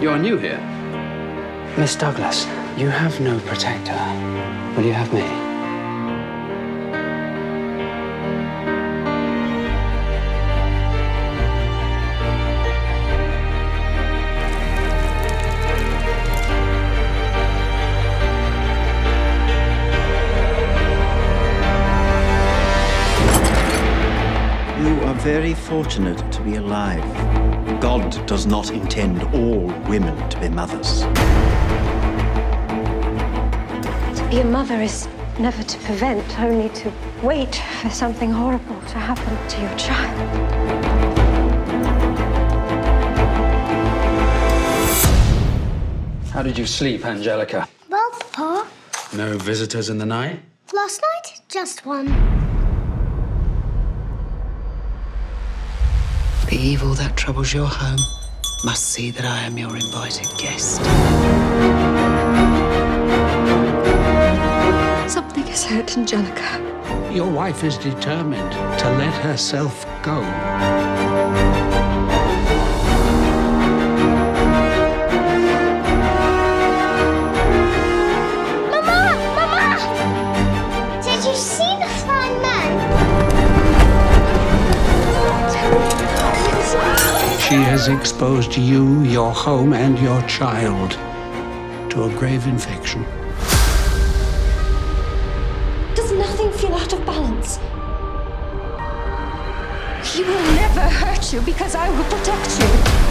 You're new here. Miss Douglas, you have no protector. Will you have me? You are very fortunate to be alive. God does not intend all women to be mothers. To be a mother is never to prevent, only to wait for something horrible to happen to your child. How did you sleep, Angelica? Well, Pa, No visitors in the night? last night, just one. The evil that troubles your home must see that I am your invited guest. Something has hurt Angelica. Your wife is determined to let herself go. Mama! Mama! Did you see the flying man? She has exposed you, your home, and your child to a grave infection. Does nothing feel out of balance? He will never hurt you because I will protect you.